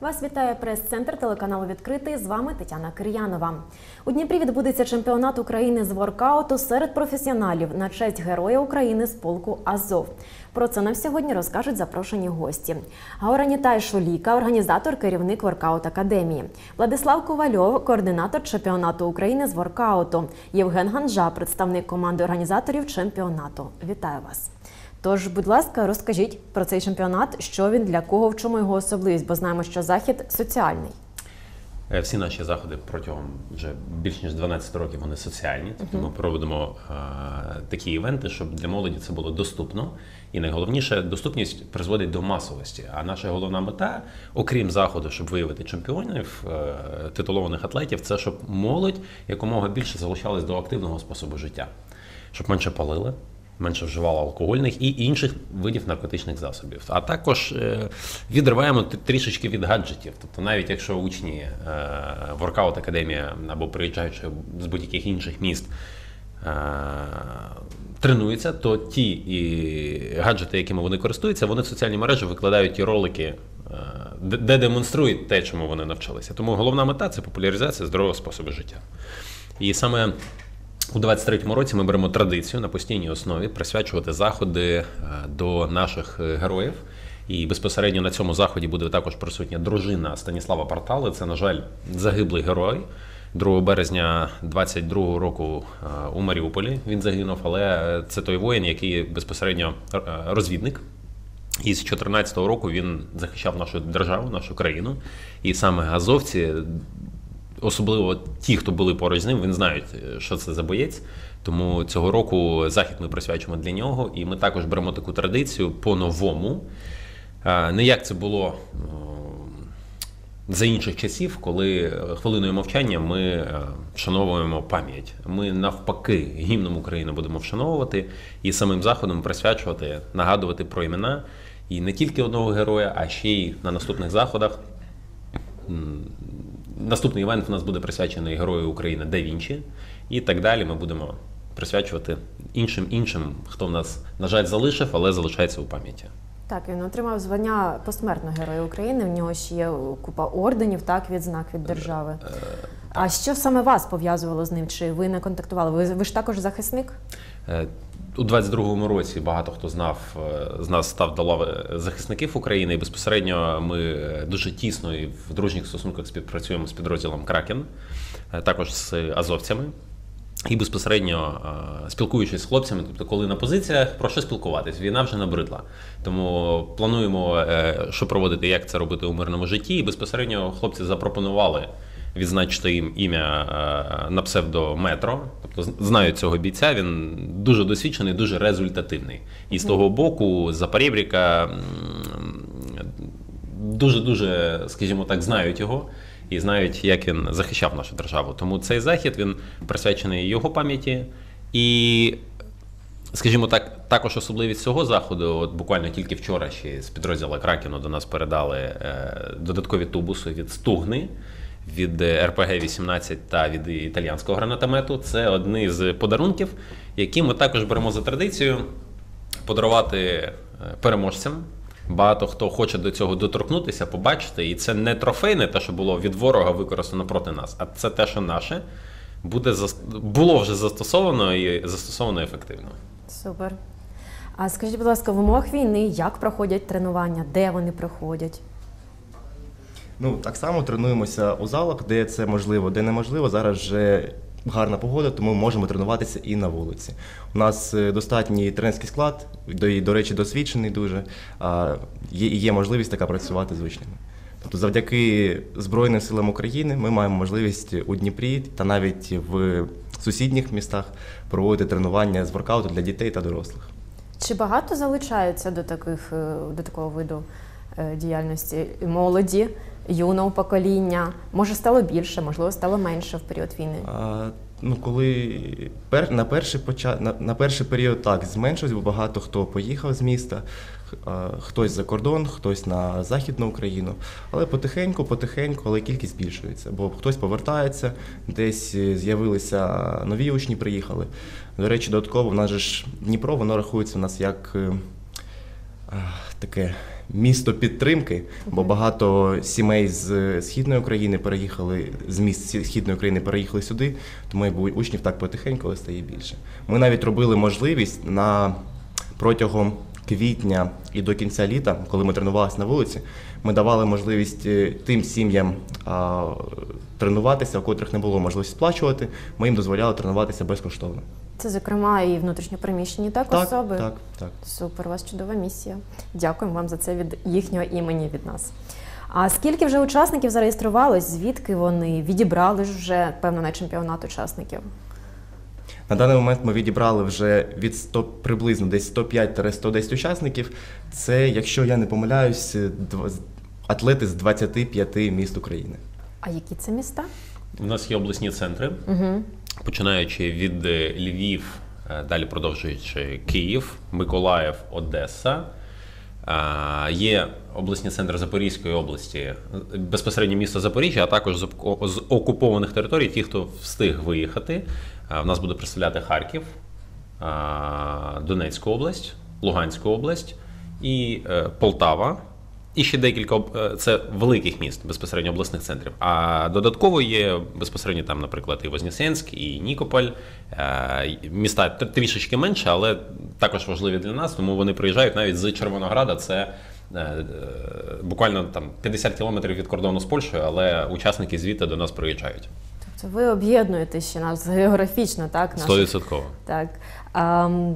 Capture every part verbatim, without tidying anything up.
Вас вітає прес-центр телеканалу «Відкритий». З вами Тетяна Кир'янова. У Дніпрі відбудеться чемпіонат України з воркауту серед професіоналів на честь Героя України з полку «Азов». Про це нам сьогодні розкажуть запрошені гості. Гаоранітай Шуліка, організатор, керівник воркаут-академії. Владислав Ковальов, координатор чемпіонату України з воркауту. Євген Ганжа, представник команди організаторів чемпіонату. Вітаю вас! Тож, будь ласка, розкажіть про цей чемпіонат, що він, для кого, в чому його особливість, бо знаємо, що захід соціальний. Всі наші заходи протягом вже більш ніж дванадцяти років вони соціальні, тобто ми проводимо а, такі івенти, щоб для молоді це було доступно. І найголовніше, доступність призводить до масовості. А наша головна мета, окрім заходу, щоб виявити чемпіонів, титулованих атлетів, це щоб молодь якомога більше залучалась до активного способу життя, щоб менше палили, менше вживало алкогольних і інших видів наркотичних засобів. А також е, відриваємо трішечки від гаджетів. Тобто навіть якщо учні е, воркаут-академія або приїжджаючи з будь-яких інших міст е, тренуються, то ті і гаджети, якими вони користуються, вони в соціальні мережі викладають ті ролики, е, де, де демонструють те, чому вони навчилися. Тому головна мета – це популяризація здорового способу життя. І саме у двадцять третьому році ми беремо традицію на постійній основі присвячувати заходи до наших героїв. І безпосередньо на цьому заході буде також присутня дружина Станіслава Партали. Це, на жаль, загиблий герой. другого березня двадцять другого року у Маріуполі він загинув, але це той воїн, який безпосередньо розвідник. І з чотирнадцятого року він захищав нашу державу, нашу країну. І саме азовці, особливо ті, хто були поруч з ним, він знають, що це за боєць. Тому цього року захід ми присвячуємо для нього. І ми також беремо таку традицію по-новому. Не як це було за інших часів, коли хвилиною мовчання ми вшановуємо пам'ять. Ми навпаки гімном України будемо вшановувати і самим заходом присвячувати, нагадувати про імена. І не тільки одного героя, а ще й на наступних заходах. Наступний івент у нас буде присвячений Герою України Да Вінчі, і так далі ми будемо присвячувати іншим, іншим, хто в нас, на жаль, залишив, але залишається у пам'яті. Так, він отримав звання посмертно Героя України, в нього ще є купа орденів, так, відзнак від держави. Е, а що саме вас пов'язувало з ним? Чи ви не контактували? Ви, ви ж також захисник? Е, У двадцять другому році багато хто знав, з нас став до лави захисників України, і безпосередньо ми дуже тісно і в дружніх стосунках співпрацюємо з підрозділом «Кракен», також з азовцями. І безпосередньо спілкуючись з хлопцями, тобто коли на позиціях, про що спілкуватись? Війна вже набридла. Тому плануємо, що проводити, як це робити у мирному житті, і безпосередньо хлопці запропонували відзначити їм ім'я на псевдо Метро. Тобто знають цього бійця, він дуже досвідчений, дуже результативний. І з того боку, за Поребріка дуже-дуже, скажімо так, знають його і знають, як він захищав нашу державу. Тому цей захід, він присвячений його пам'яті. І, скажімо так, також особливість цього заходу, от буквально тільки вчора ще з підрозділу «Кракену» до нас передали додаткові тубуси від «Стугни», від ер пе ге вісімнадцять та від італійського гранатомету. Це одні з подарунків, які ми також беремо за традицію подарувати переможцям. Багато хто хоче до цього доторкнутися, побачити. І це не трофейне, те, що було від ворога використано проти нас, а це те, що наше, буде, було вже застосовано і застосовано ефективно. Супер. А скажіть, будь ласка, в умовах війни як проходять тренування, де вони проходять? Ну, так само тренуємося у залах, де це можливо, де неможливо. Зараз вже гарна погода, тому можемо тренуватися і на вулиці. У нас достатній тренерський склад, до, до речі, досвідчений дуже, а є, є можливість така працювати з учнями. Тобто завдяки Збройним силам України ми маємо можливість у Дніпрі та навіть в сусідніх містах проводити тренування з воркауту для дітей та дорослих. Чи багато залучаються до, таких, до такого виду діяльності молоді, юного покоління? Може, стало більше, можливо, стало менше в період війни? А, ну, коли пер, на, перший поча, на, на перший період так зменшилось, бо багато хто поїхав з міста, а, хтось за кордон, хтось на Західну Україну. Але потихеньку, потихеньку, але кількість збільшується, бо хтось повертається, десь з'явилися нові учні, приїхали. До речі, додатково, в нас же ж Дніпро, воно рахується у нас як а, таке місто підтримки, бо багато сімей з Східної України переїхали, з міст Східної України переїхали сюди, тому якби учнів так потихеньку, але стає більше. Ми навіть робили можливість на протягом квітня і до кінця літа, коли ми тренувалися на вулиці, ми давали можливість тим сім'ям а, тренуватися, у котрих не було можливості сплачувати, ми їм дозволяли тренуватися безкоштовно. Це, зокрема, і внутрішньопереміщені так, Так, особи? так, так. Супер, у вас чудова місія. Дякуємо вам за це від їхнього імені, від нас. А скільки вже учасників зареєструвалось? Звідки вони? Відібрали ж вже, певно, на чемпіонат учасників? На даний момент ми відібрали вже від сто, приблизно десь сто п'ять - сто десять учасників. Це, якщо я не помиляюсь, дв- атлети з двадцяти п'яти міст України. А які це міста? У нас є обласні центри, Угу. починаючи від е, Львів, е, далі продовжуючи Київ, Миколаїв, Одеса. А, Є обласні центри Запорізької області, безпосередньо місто Запоріжжя, а також з оку- з окупованих територій, ті, хто встиг виїхати. А, В нас буде представляти Харків, а, Донецьку область, Луганську область і е, Полтава. І ще декілька об- е, це великих міст, безпосередньо обласних центрів. А додатково є безпосередньо там, наприклад, і Вознесенськ, і Нікополь. Е, Міста тр- трішечки менше, але також важливі для нас, тому вони приїжджають навіть з Червонограда. Це е, е, буквально там п'ятдесят кілометрів від кордону з Польщею, але учасники звідти до нас приїжджають. Тобто ви об'єднуєте ще нас географічно, так? наших- Стовідсотково. Так. Ам,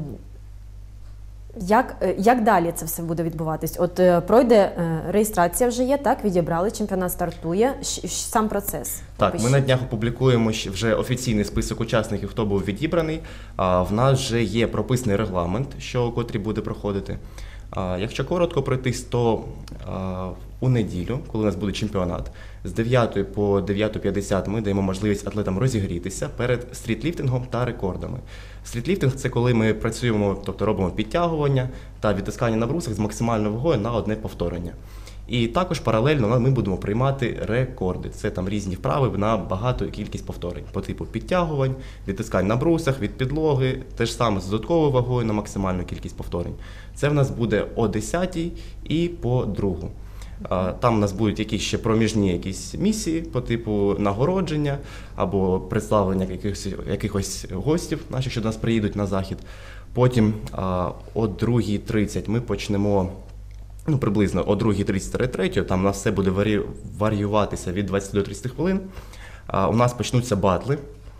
як, е, як далі це все буде відбуватись? От е, пройде е, реєстрація вже є, так? Відібрали, чемпіонат стартує. Щ- щ- сам процес. Так, ми Опишіть. на днях опублікуємо ще вже офіційний список учасників, хто був відібраний. А в нас вже є прописаний регламент, що котрий буде проходити. А якщо коротко пройтись, то а, у неділю, коли у нас буде чемпіонат, з дев'ятої по дев'ята п'ятдесят ми даємо можливість атлетам розігрітися перед стрітліфтингом та рекордами. Стрітліфтинг – це коли ми працюємо, тобто робимо підтягування та відтискання на брусах з максимальною вагою на одне повторення. І також паралельно ми будемо приймати рекорди. Це там різні вправи на багату кількість повторень по типу підтягувань, відтискань на брусах, від підлоги, те ж саме з додатковою вагою на максимальну кількість повторень. Це в нас буде о десятій і по другу. А, Там у нас будуть якісь ще проміжні якісь місії по типу нагородження або представлення якихось, якихось гостів наших, що до нас приїдуть на захід. Потім а, о другій тридцять ми почнемо. Ну, приблизно о другій тридцять - третій, там у нас все буде варі... варіюватися від двадцяти до тридцяти хвилин. А, у нас почнуться батли.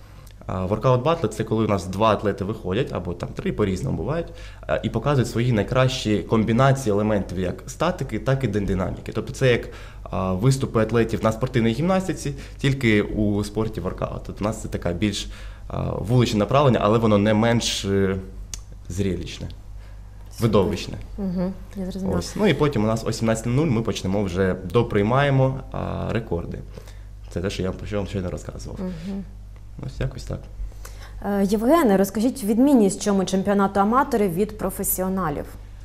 А, воркаут батли – це коли у нас два атлети виходять, або там три, по-різному бувають, а, і показують свої найкращі комбінації елементів як статики, так і динаміки. Тобто це як а, виступи атлетів на спортивній гімнастиці, тільки у спорті воркаут. Тобто у нас це така більш а, вуличне направлення, але воно не менш е, зрелищне, видовищне. Угу, я зрозуміла. Ось. Ну і потім у нас о сімнадцята нуль ми почнемо вже доприймаємо а, рекорди. Це те, що я про що вам щойно розказував. Угу. Ось якось так. Е, Євгене, розкажіть відмінність чому чемпіонату аматорів від професіоналів?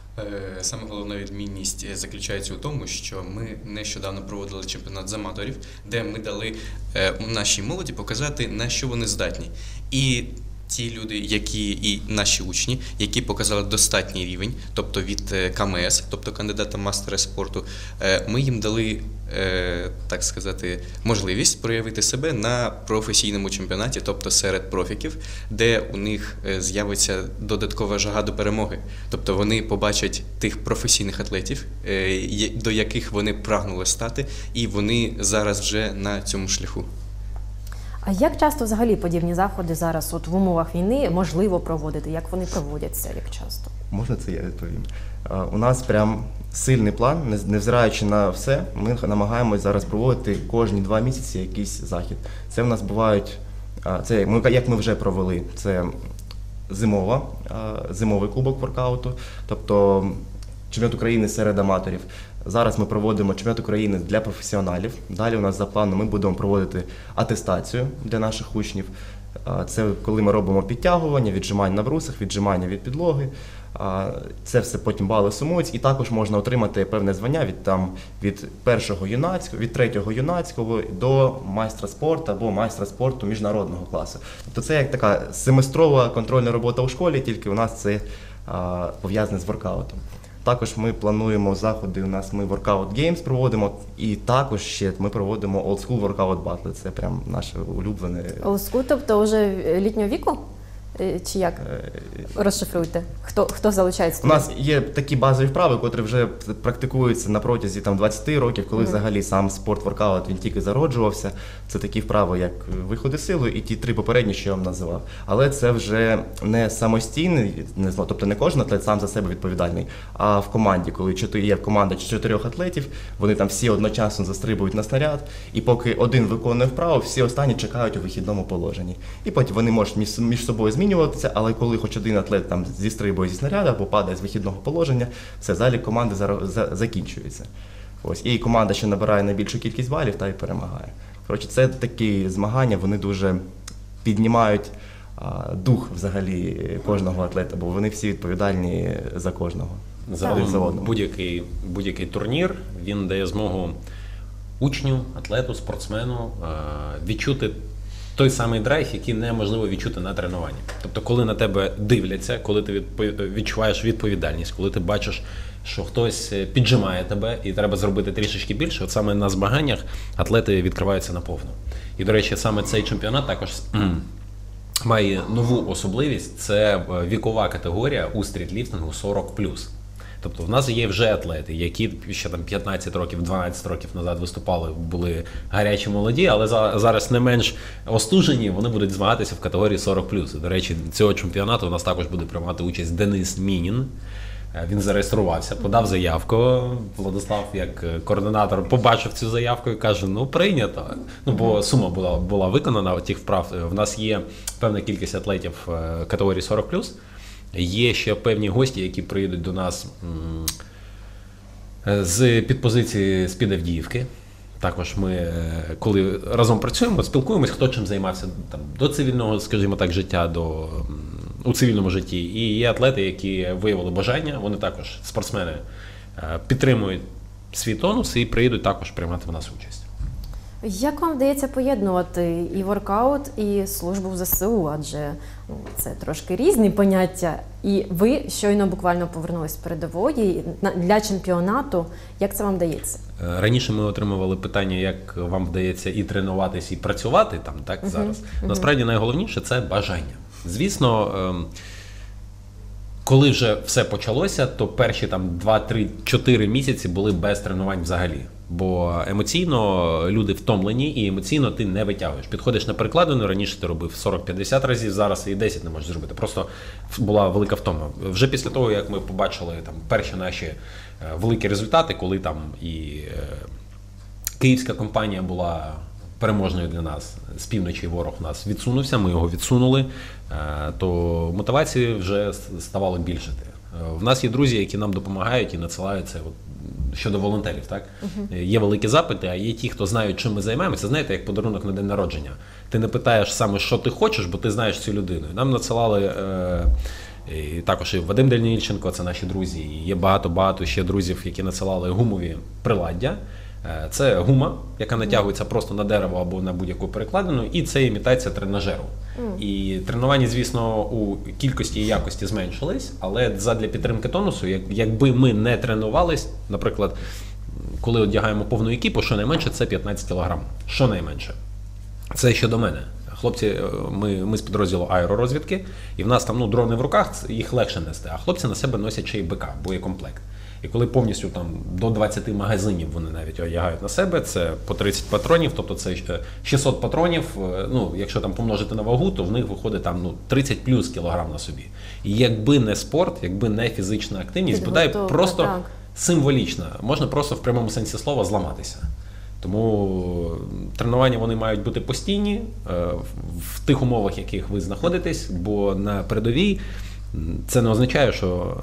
Е, Саме головна відмінність е, заключається у тому, що ми нещодавно проводили чемпіонат з аматорів, де ми дали е, нашій молоді показати, на що вони здатні. І ті люди, які і наші учні, які показали достатній рівень, тобто від е, ка ем ес, тобто кандидата в мастера спорту, е, ми їм дали, е, так сказати, можливість проявити себе на професійному чемпіонаті, тобто серед профіків, де у них е, з'явиться додаткова жага до перемоги. Тобто вони побачать тих професійних атлетів, е, є- до яких вони прагнули стати, і вони зараз вже на цьому шляху. А як часто взагалі подібні заходи зараз от в умовах війни можливо проводити? Як вони проводяться, як часто? Можна це я відповім? А, У нас прям сильний план, не- невзираючи на все, ми намагаємось зараз проводити кожні два місяці якийсь захід. Це в нас бувають, а, це ми, як ми вже провели, це зимова, а, зимовий кубок воркауту, тобто чемпіонат України серед аматорів. Зараз ми проводимо чемпіонат України для професіоналів. Далі у нас за планом ми будемо проводити атестацію для наших учнів. А, Це коли ми робимо підтягування, віджимання на брусах, віджимання від підлоги. А, Це все потім бали сумуються, і також можна отримати певне звання від там від першого юнацького, від третього юнацького до майстра спорту або майстра спорту міжнародного класу. Тобто це як така семестрова контрольна робота у школі, тільки у нас це а, пов'язане з воркаутом. Також ми плануємо заходи, у нас ми Workout Games проводимо, і також ще ми проводимо Old School Workout Battle. Це прям наше улюблене. Олску, тобто вже літнього віку? Е, Чи як? Розшифруйте. Хто, хто залучається? У нас є такі базові вправи, котрі вже практикуються на протязі там, двадцяти років, коли взагалі сам спорт-воркаут він тільки зароджувався. Це такі вправи, як виходи силою і ті три попередні, що я вам називав. Але це вже не самостійний, не, знаю, тобто не кожен атлет сам за себе відповідальний, а в команді, коли чотири, є команда чотирьох атлетів, вони там всі одночасно застрибують на снаряд, і поки один виконує вправу, всі останні чекають у вихідному положенні. І потім вони можуть між, між собою змінюватися, але коли хоч один атлет там зістрибує зі снаряду або падає з вихідного положення, все, залік команди за, за, закінчується. Ось. І команда, що набирає найбільшу кількість балів, та й перемагає. Коротше, це такі змагання, вони дуже піднімають а, дух взагалі кожного атлета, бо вони всі відповідальні за кожного. Загалом За одного. будь-який, будь-який турнір, він дає змогу учню, атлету, спортсмену е, відчути той самий драйв, який неможливо відчути на тренуванні. Тобто, коли на тебе дивляться, коли ти відпов- відчуваєш відповідальність, коли ти бачиш, що хтось піджимає тебе і треба зробити трішечки більше, от саме на змаганнях атлети відкриваються наповну. І, до речі, саме цей чемпіонат також має нову особливість – це вікова категорія у стрітліфтингу сорок плюс. Тобто в нас є вже атлети, які ще там п'ятнадцять років, дванадцять років назад виступали, були гарячі молоді, але за, зараз не менш остужені, вони будуть змагатися в категорії сорок плюс. До речі, цього чемпіонату у нас також буде приймати участь Денис Мінін. Він зареєструвався, подав заявку. Владислав, як координатор, побачив цю заявку і каже, ну прийнято. Ну, бо сума була, була виконана тих вправ. В нас є певна кількість атлетів категорії сорок плюс. Є ще певні гості, які приїдуть до нас з підпозиції з-під Авдіївки. Також ми, коли разом працюємо, спілкуємось, хто чим займався там, до цивільного, скажімо так, життя, до, у цивільному житті. І є атлети, які виявили бажання, вони також, спортсмени, підтримують свій тонус і приїдуть також приймати в нас участь. Як вам вдається поєднувати і воркаут, і службу в ЗСУ? Адже ну, це трошки різні поняття. І ви щойно буквально повернулись з передової для чемпіонату. Як це вам вдається? Раніше ми отримували питання, як вам вдається і тренуватись, і працювати там, так, uh-huh. зараз. Uh-huh. Насправді найголовніше – це бажання. Звісно, коли вже все почалося, то перші там два, три, чотири місяці були без тренувань взагалі. Бо емоційно люди втомлені і емоційно ти не витягуєш. Підходиш на перекладину, раніше ти робив сорок-п'ятдесят разів, зараз і десять не можеш зробити. Просто була велика втома. Вже після того, як ми побачили там перші наші великі результати, коли там і київська компанія була переможною для нас, з півночі ворог нас відсунувся, ми його відсунули, то мотивації вже ставало більшати. В нас є друзі, які нам допомагають і надсилають це от, щодо волонтерів. Так? Uh-huh. Є великі запити, а є ті, хто знають, чим ми займаємося. Знаєте, як подарунок на день народження. Ти не питаєш саме, що ти хочеш, бо ти знаєш цю людину. Нам надсилали е, і також і Вадим Дальнільченко, це наші друзі. І є багато-багато ще друзів, які надсилали гумові приладдя. Це гума, яка натягується просто на дерево або на будь-яку перекладину, і це імітація тренажеру. Mm. І тренування, звісно, у кількості і якості зменшились, але задля підтримки тонусу, як, якби ми не тренувались, наприклад, коли одягаємо повну екіпу, щонайменше це п'ятнадцять кілограм. Щонайменше. Це щодо мене. Хлопці, ми, ми з підрозділу аеророзвідки, і в нас там ну, дрони в руках, їх легше нести, а хлопці на себе носять ще й БК, боєкомплект. І коли повністю там до двадцяти магазинів вони навіть одягають на себе, це по тридцять патронів, тобто це шістсот патронів, ну, якщо там помножити на вагу, то в них виходить там ну, тридцять плюс кілограм на собі. І якби не спорт, якби не фізична активність, бодай просто так. Символічна, можна просто в прямому сенсі слова зламатися. Тому тренування вони мають бути постійні, в тих умовах, в яких ви знаходитесь, бо на передовій це не означає, що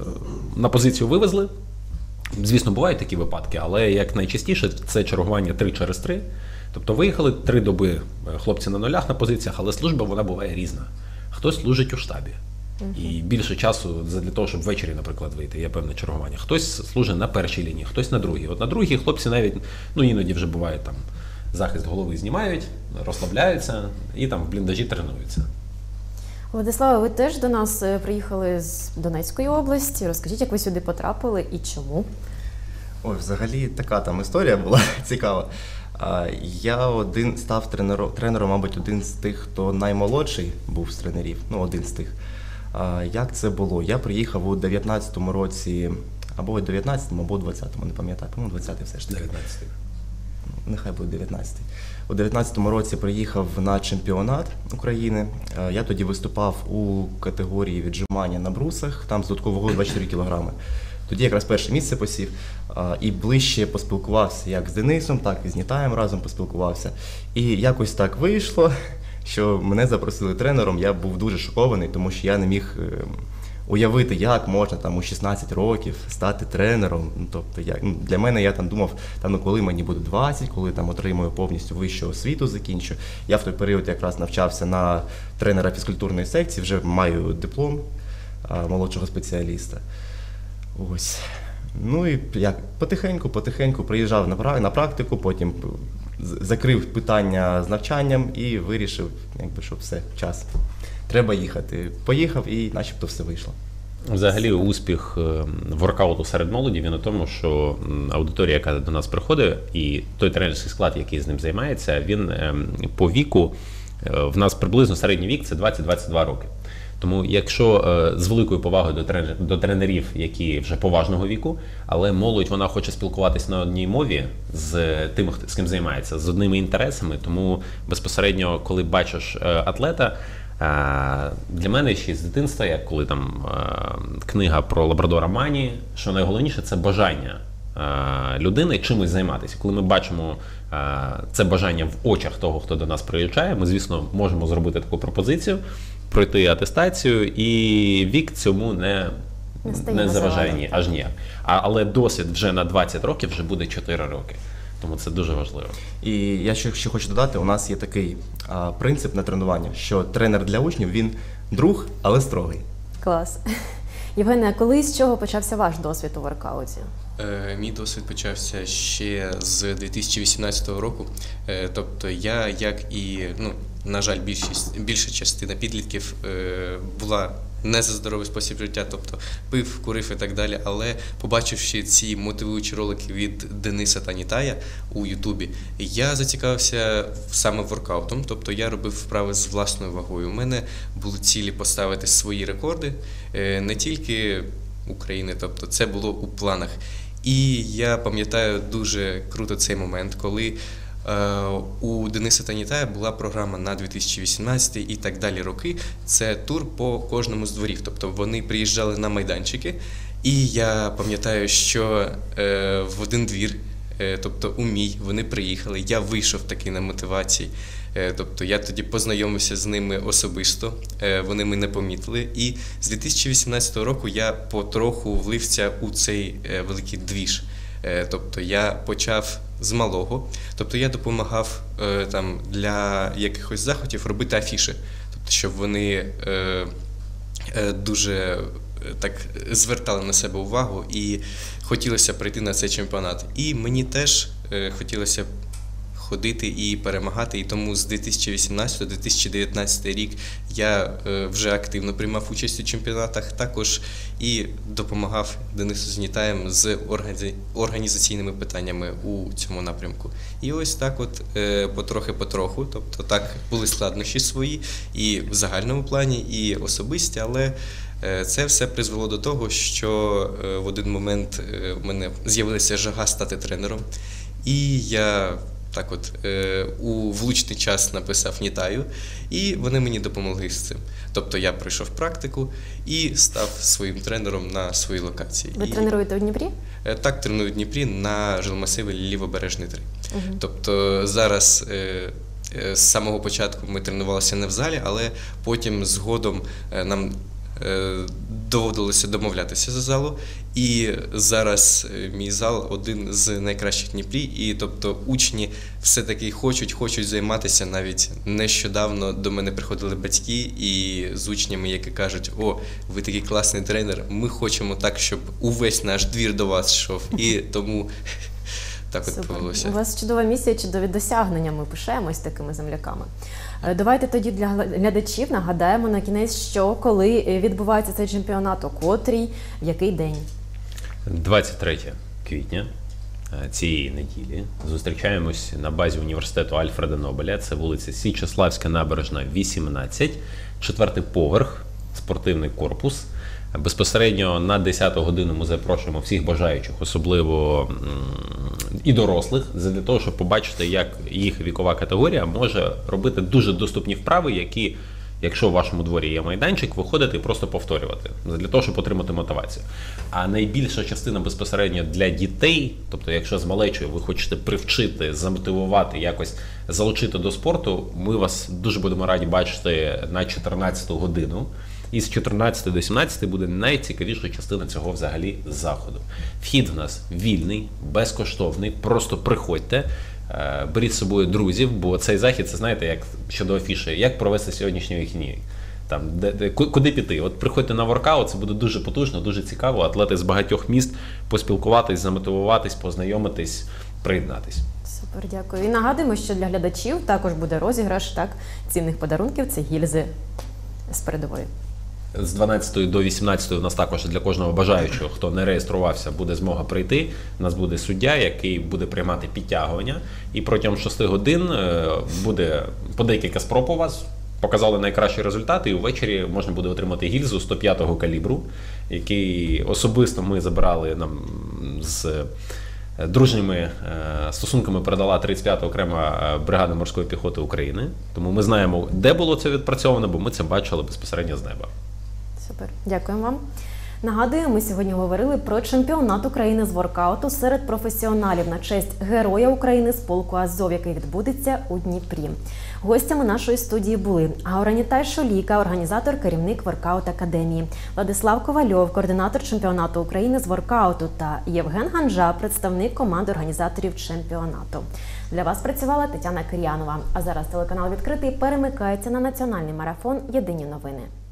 на позицію вивезли. Звісно, бувають такі випадки, але як найчастіше це чергування три через три. Тобто виїхали три доби хлопці на нулях на позиціях, але служба вона буває різна. Хтось служить у штабі. І більше часу для того, щоб ввечері, наприклад, вийти, є певне чергування. Хтось служить на першій лінії, хтось на другій. От на другій хлопці навіть, ну іноді вже буває там захист голови знімають, розслабляються і там в бліндажі тренуються. Владиславе, ви теж до нас е, приїхали з Донецької області. Розкажіть, як ви сюди потрапили і чому? Ой, взагалі така там історія була цікава. А, Я один став тренером, тренером, мабуть, один з тих, хто наймолодший був з тренерів, ну, один з тих. А, Як це було? Я приїхав у дев'ятнадцятому році, або у дев'ятнадцятому, або у двадцятому, не пам'ятаю, по-моєму, двадцятий все ж таки. дев'ятнадцятий. Нехай буде дев'ятнадцятий. У дев'ятнадцятому році приїхав на чемпіонат України. Е, Я тоді виступав у категорії віджимання на брусах, там з додаткового вагою двадцять чотири кілограми. Тоді якраз перше місце посів е, і ближче поспілкувався як з Денисом, так і з Нітаєм разом поспілкувався. І якось так вийшло, що мене запросили тренером. Я був дуже шокований, тому що я не міг е, уявити, як можна там у шістнадцять років стати тренером. Ну, тобто, я, ну, для мене я там думав, там, ну, коли мені буде двадцять, коли там отримую повністю вищу освіту, закінчу. Я в той період якраз навчався на тренера фізкультурної секції, вже маю диплом а, молодшого спеціаліста. Ось. Ну і як потихеньку, потихеньку приїжджав на, пра- на практику, потім з- закрив питання з навчанням і вирішив, якби, що все, час. Треба їхати. Поїхав і начебто все вийшло. Взагалі, успіх е, воркауту серед молоді, він у тому, що м, аудиторія, яка до нас приходить, і той тренерський склад, який з ним займається, він е, по віку, е, в нас приблизно середній вік – це двадцять-двадцять два роки. Тому якщо е, з великою повагою до, тренер, до тренерів, які вже поважного віку, але молодь, вона хоче спілкуватися на одній мові з тими, хто- з ким займається, з одними інтересами, тому безпосередньо, коли бачиш е, атлета, Е, для мене ще з дитинства, як коли там е, книга про лабрадора Мані, що найголовніше – це бажання е, людини чимось займатися. Коли ми бачимо е, це бажання в очах того, хто до нас приїжджає, ми, звісно, можемо зробити таку пропозицію, пройти атестацію, і вік цьому не, Не стає не заважає завадою. ні, аж ніяк. А, але досвід вже на двадцять років вже буде чотири роки. Тому це дуже важливо. І я ще, ще хочу додати, у нас є такий а, принцип на тренування, що тренер для учнів, він друг, але строгий. Клас. Євгене, а коли і з чого почався ваш досвід у воркауті? Е, Мій досвід почався ще з дві тисячі вісімнадцятого року. Е, Тобто я, як і, ну, на жаль, більшість, більша частина підлітків е, була не за здоровий спосіб життя, тобто пив, курив і так далі, але побачивши ці мотивуючі ролики від Дениса та Нітая у Ютубі, я зацікавився саме воркаутом, тобто я робив вправи з власною вагою. У мене були цілі поставити свої рекорди, е, не тільки України, тобто це було у планах. І я пам'ятаю дуже круто цей момент, коли е, у Дениса та Нітая була програма на дві тисячі вісімнадцятий і так далі роки. Це тур по кожному з дворів. Тобто вони приїжджали на майданчики, і я пам'ятаю, що е, в один двір, е, тобто у мій, вони приїхали, я вийшов таки на мотивації. Е, Тобто я тоді познайомився з ними особисто, е, вони мене помітили. І з дві тисячі вісімнадцятого року я потроху влився у цей е, великий двіж. Е, Тобто я почав з малого, тобто я допомагав е, там для якихось заходів робити афіши, тобто щоб вони е, е, дуже е, так звертали на себе увагу і хотілося прийти на цей чемпіонат. І мені теж е, хотілося ходити і перемагати, і тому з дві тисячі вісімнадцятого - дві тисячі дев'ятнадцятий рік я е, вже активно приймав участь у чемпіонатах, також і допомагав Денису з Нітаєм з органі- організаційними питаннями у цьому напрямку. І ось так от е, потрохи-потроху, тобто так були складнощі свої і в загальному плані, і особисті, але е, це все призвело до того, що е, в один момент е, в мене з'явилася жага стати тренером, і я так от е, у влучний час написав Нітаю, і вони мені допомогли з цим. Тобто я пройшов практику і став своїм тренером на своїй локації. Ви І, тренуєте у Дніпрі? е, Так, треную в Дніпрі на жилмасиві Лівобережний три. Угу. Тобто зараз е, е, з самого початку ми тренувалися не в залі, але потім згодом е, нам е, доводилося домовлятися за залу. І зараз е, мій зал один з найкращих в Дніпрі, і тобто учні все-таки хочуть, хочуть займатися. Навіть нещодавно до мене приходили батьки і з учнями, які кажуть: о, ви такий класний тренер, ми хочемо так, щоб увесь наш двір до вас йшов. І тому так от Супер. повелося. У вас чудова місія, чудові досягнення. Ми пишаємось такими земляками. Е, Давайте тоді для гла- глядачів нагадаємо на кінець, що коли е, відбувається цей чемпіонат, у котрій, в який день. двадцять третього квітня е, цієї неділі зустрічаємось на базі університету Альфреда Нобеля. Це вулиця Січеславська набережна, вісімнадцять, четвертий поверх, спортивний корпус. Безпосередньо на десяту годину ми запрошуємо всіх бажаючих, особливо м, і дорослих, для того, щоб побачити, як їх вікова категорія може робити дуже доступні вправи, які, якщо в вашому дворі є майданчик, виходити і просто повторювати, для того, щоб отримати мотивацію. А найбільша частина безпосередньо для дітей, тобто якщо з малечою ви хочете привчити, замотивувати, якось залучити до спорту, ми вас дуже будемо раді бачити на чотирнадцяту годину. І з чотирнадцятої до сімнадцятої буде найцікавіша частина цього взагалі заходу. Вхід в нас вільний, безкоштовний, просто приходьте, е, беріть з собою друзів, бо цей захід, це знаєте, як щодо афіші, як провести сьогоднішні вихідні. Там, де, де, ку- куди піти? От приходьте на воркаут, це буде дуже потужно, дуже цікаво. Атлети з багатьох міст поспілкуватись, замотивуватись, познайомитись, приєднатись. Супер, дякую. І нагадуємо, що для глядачів також буде розіграш так, цінних подарунків. Це гільзи з передової. З дванадцятої до вісімнадцятої у нас також для кожного бажаючого, хто не реєструвався, буде змога прийти. У нас буде суддя, який буде приймати підтягування. І протягом шести годин е, буде по декілька спроб у вас. Показали найкращі результати, і ввечері можна буде отримати гільзу сто п'ятого калібру, який особисто ми забирали нам з дружніми е, стосунками передала тридцять п'ята окрема бригада морської піхоти України. Тому ми знаємо, де було це відпрацьовано, бо ми це бачили безпосередньо з неба. Супер, дякуємо вам. Нагадую, ми сьогодні говорили про чемпіонат України з воркауту серед професіоналів на честь Героя України з полку Азов, який відбудеться у Дніпрі. Гостями нашої студії були Гауранітай Шоліка, організатор, керівник Воркаут Академії, Владислав Ковальов, координатор чемпіонату України з воркауту, та Євген Ганжа, представник команди організаторів чемпіонату. Для вас працювала Тетяна Кир'янова. А зараз телеканал «Відкритий» перемикається на національний марафон «Єдині новини».